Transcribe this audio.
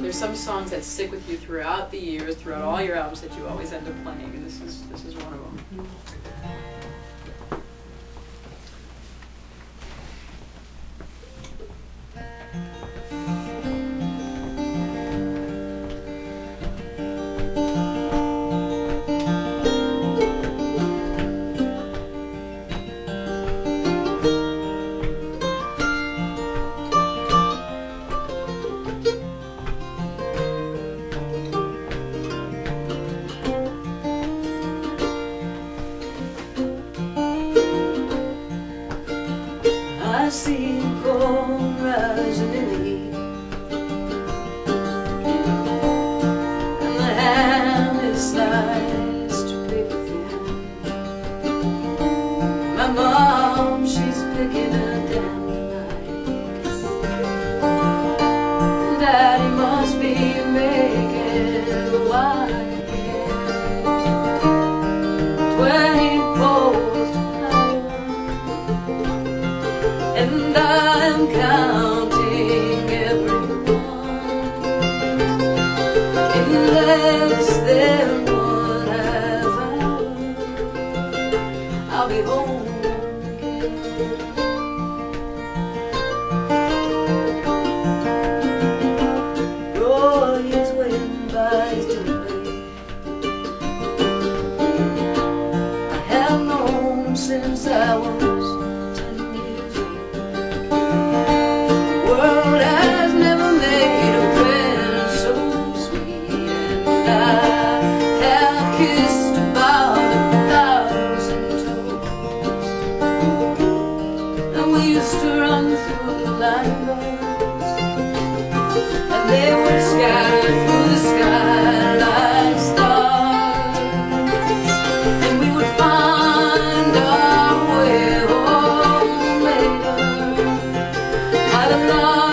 there's some songs that stick with you throughout the years, throughout all your albums, that you always end up playing, and this is one of them. I see the gold rising in the heat, and the ham is sliced to paper thin. My mom, she's picking a dandelions, and Daddy must be making the wine again. When he pulls and I'm counting everyone in less than 1/2 hour. I'll be home again. Roy is waiting by his dinner plate. I have known him since I was to run through the line roads, and they would scatter through the sky like stars, and we would find our way home later by the light.